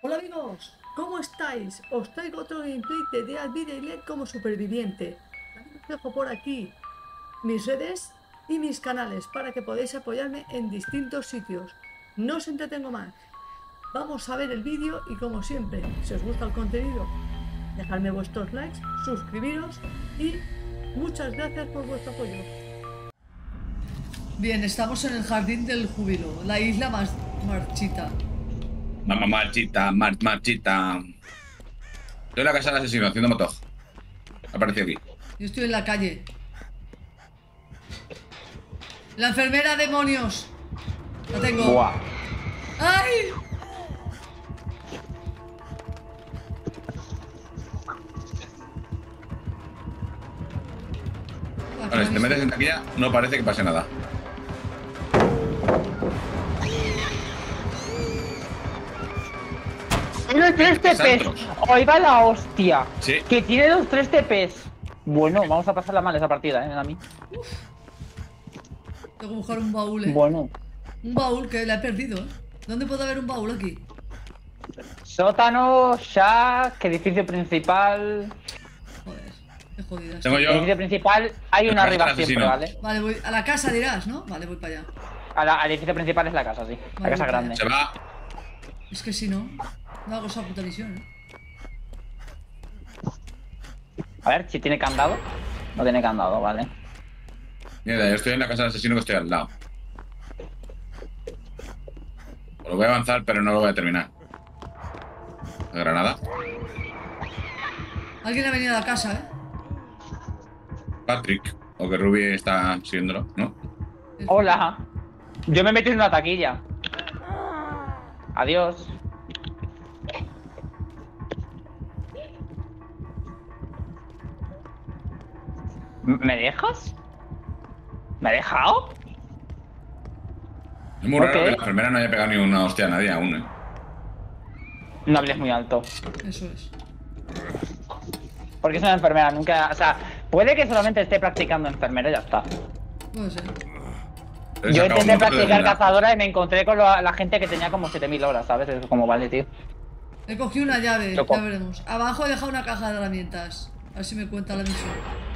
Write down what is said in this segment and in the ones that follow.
Hola amigos, ¿cómo estáis? Os traigo otro gameplay de Dead by Daylight como superviviente. También os dejo por aquí mis redes y mis canales para que podáis apoyarme en distintos sitios. No os entretengo más. Vamos a ver el vídeo y como siempre, si os gusta el contenido, dejadme vuestros likes, suscribiros y muchas gracias por vuestro apoyo. Bien, estamos en el jardín del júbilo, la isla más marchita. Mamá marchita, marchita. Estoy en la casa del asesino haciendo moto. Apareció aquí. Yo estoy en la calle. La enfermera, demonios. La tengo. Buah. ¡Ay! Vale, si te metes en taquilla, no parece que pase nada. Tiene 3 TPs. Santos. Ahí va la hostia. Sí. Que tiene los 3 TPs. Bueno, vamos a pasarla mal esa partida, a mí. Tengo que buscar un baúl, Bueno. Un baúl que la he perdido, ¿Dónde puede haber un baúl aquí? Sótano, shack, edificio principal. Joder, qué jodida. Tengo yo. Edificio principal, hay El una casa arriba del siempre, asesino. ¿vale? Vale, voy a la casa, dirás, ¿no? Vale, voy para allá. Al edificio principal es la casa, sí. La Vale, casa voy grande. Se va. Es que si no, no hago esa puta misión, A ver, si tiene candado. No tiene candado, vale. Mira, yo estoy en la casa del asesino que estoy al lado. Lo voy a avanzar, pero no lo voy a terminar. La granada. Alguien ha venido a la casa, Patrick. O que Ruby está siguiéndolo, ¿no? Hola. Yo me metí en una taquilla. Adiós. ¿Me dejas? ¿Me ha dejado? Es muy raro Ok. que la enfermera no haya pegado ni una hostia a nadie aún, ¿eh? No hables muy alto. Eso es. Porque es una enfermera, nunca. O sea, puede que solamente esté practicando enfermera y ya está. Puede ser. Entonces Yo acabo intenté un montón de practicar verdad. cazadora y me encontré con la gente que tenía como 7000 horas, ¿sabes? Es como, vale, tío. He cogido una llave, Loco. ya veremos. Abajo he dejado una caja de herramientas. A ver si me cuenta la misión.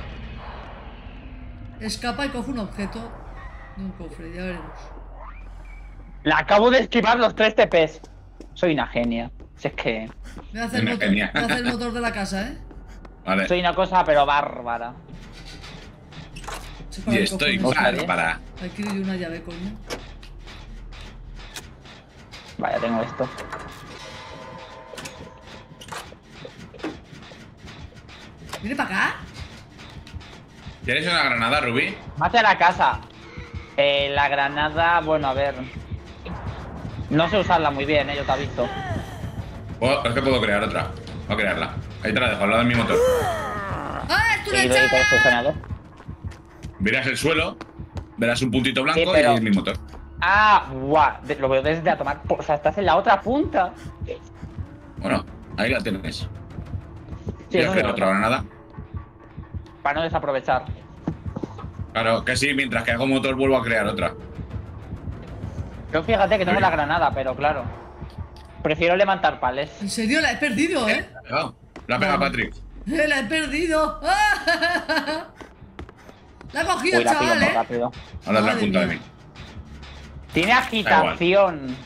Escapa y coge un objeto de un cofre, ya veremos. La acabo de esquivar los 3 TPs. Soy una genia. Si es que. Voy a hacer, Una genia. voy a hacer el motor de la casa, Vale. Soy una cosa, pero bárbara. Se para Y el estoy cojones. bárbara. Aquí doy una llave, coño. Vaya, tengo esto. ¿Viene para acá? ¿Quieres una granada, Ruby? Mate a la casa. La granada, bueno, a ver. No sé usarla muy bien, yo te he visto. Es que puedo crear otra. Voy a crearla. Ahí te la dejo, al lado de mi motor. ¡Ah, es una Y doy con el llave! funcionador. Verás el suelo, verás un puntito blanco Sí, pero- y es mi motor. Ah, guau. Lo veo desde a tomar. O sea, estás en la otra punta. Bueno, ahí la tienes. Sí, ¿Quieres eso crear es otra granada? para no desaprovechar. Claro, que sí, mientras que hago motor vuelvo a crear otra. Yo fíjate que tengo la granada, pero claro. Prefiero levantar pales. En serio, la he perdido, ¿eh? La ha pegado. La ha pegado Patrick. La he perdido. La he cogido, Uy, la pillo chaval, muy ¿eh? rápido. Ahora la Madre punta de mía. mí. Tiene agitación.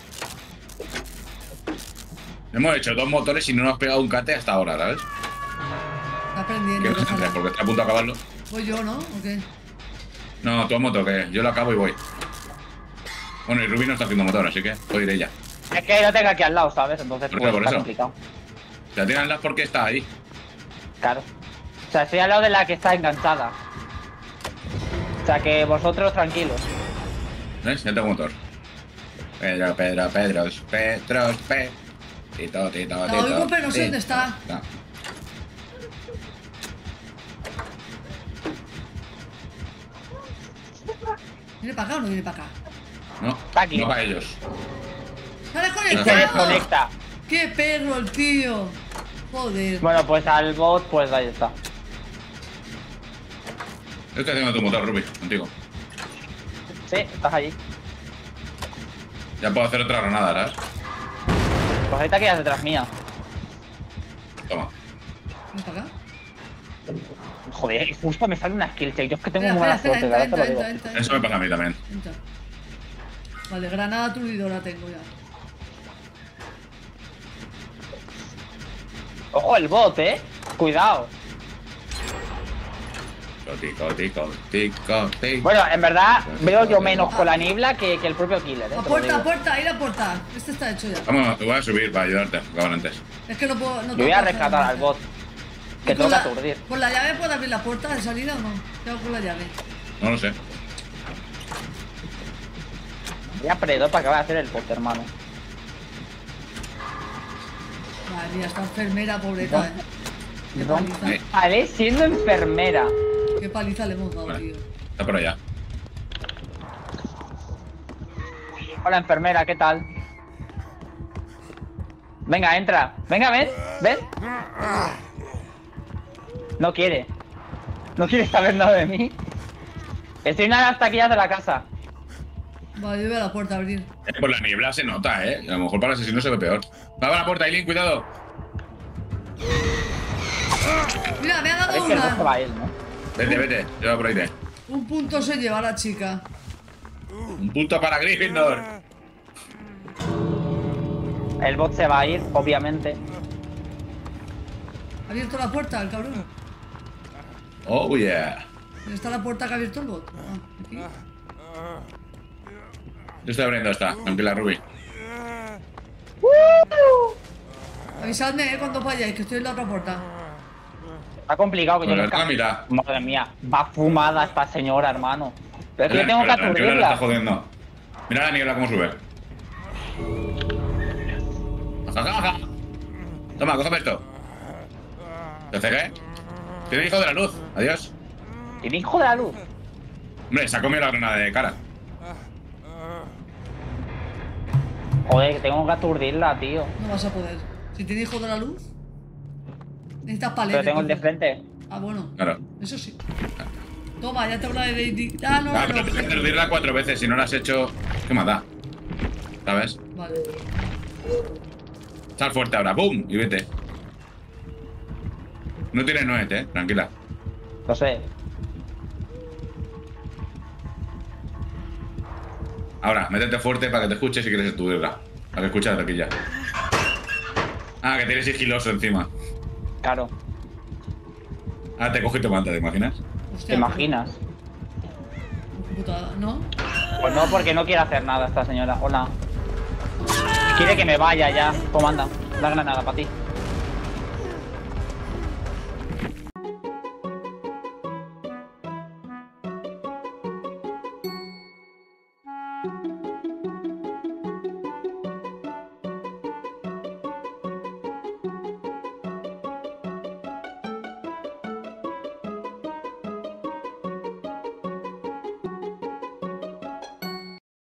Hemos hecho 2 motores y no nos ha pegado un cate hasta ahora, ¿sabes? Está Que aprendiendo. no se entre, déjala. porque está a punto de acabarlo. Voy yo, ¿no? ¿O qué? No, tú a moto, que yo lo acabo y voy. Bueno, y Ruby no está haciendo motor, así que puedo ir ella. Es que lo tengo aquí al lado, ¿sabes? Entonces Por pues, eso, por está eso. complicado. La tiran las porque está ahí. Claro. O sea, estoy al lado de la que está enganchada. O sea, que vosotros tranquilos. ¿Ves? Ya tengo motor. Pedros, Tito, Tito, La oigo, pero no sé dónde está. ¿Viene para acá o no viene para acá? No, Está aquí. no para ellos. ¡Se ha Y se desconectado! desconecta. ¡Qué perro el tío! Joder. Bueno, pues al bot, pues ahí está. Yo estoy haciendo tu motor, Ruby, contigo. Sí, estás allí. Ya puedo hacer otra granada, ¿verdad? Pues ahorita quedas detrás mía. Toma. Ven para acá. Joder, y justo me sale una skill check. Yo es que tengo Espera, muy mala espera, suerte, entra, ahora te lo entra, digo. entra, entra. Eso me pasa a mí también. Entra. Vale, granada aturdidora tengo ya. Ojo el bot, Cuidado. Tico. Bueno, en verdad veo yo menos con la niebla que el propio killer, La te lo puerta, digo. la puerta, ahí la puerta. Este está hecho ya. Vamos, te voy a subir para ayudarte, acaban antes. Es que no puedo. No Yo tengo voy a fuerza rescatar de al bot. ¿Y Que con tengo que la- aturdir. ¿Con la llave puedo abrir la puerta de salida o no? ¿Qué hago con la llave? No lo sé. Voy a predar para que vaya a hacer el bot, hermano. Madre mía, esta enfermera, pobreta, Qué paliza. Vale, siendo enfermera. Qué paliza le hemos dado, Vale. tío. Está por allá. Hola, enfermera, ¿qué tal? Venga, entra. Venga, ven. Ven. No quiere. No quiere saber nada de mí. Estoy en las taquillas de la casa. Vale, yo voy a la puerta a abrir. Por la niebla se nota, A lo mejor para el asesino se ve peor. Va a la puerta, Aileen, cuidado. Mira, me ha dado Sabéis que el bot se va una. a ir, ¿no? Vete, lleva por ahí. Un punto se lleva la chica. Un punto para Gryffindor. El bot se va a ir, obviamente. ¿Ha abierto la puerta el cabrón? Oh, yeah. ¿Dónde está la puerta que ha abierto el bot? Ah, aquí. Yo estoy abriendo esta, tranquila, Ruby. Avisadme, cuando vayáis, que estoy en la otra puerta. Está complicado que yo Bueno, no mira. Madre mía, va fumada esta señora, hermano. Pero es que yo tengo que La niebla la está aturdirla. jodiendo. Mira la niebla cómo sube. Ajá. Toma, cógeme esto. ¿Te cegué? Tiene hijo de la luz. Adiós. El hijo de la luz. Hombre, se ha comido la granada de cara. Joder, que tengo que aturdirla, tío. No vas a poder. Si tiene hijo de la luz, necesitas paletes. Pero tengo el de tío. frente. Ah, bueno. Claro. Eso sí. Toma, ya te habla de Lady. Ah, no, Ah, pero tienes que aturdirla 4 veces. Si no la has hecho, ¿qué más da? ¿Sabes? Vale. Sal fuerte ahora. ¡Bum! Y vete. No tienes nuez, tranquila. No sé. Ahora, métete fuerte para que te escuches si quieres aturdirla. Para que escuches la taquilla. Ah, que tienes sigiloso encima. Claro. Ah, te coge y te mata, ¿te imaginas? ¿Te Hostia, imaginas? qué putada, ¿no? Pues no, porque no quiere hacer nada esta señora. Hola. Quiere que me vaya ya. Comanda. La granada para ti.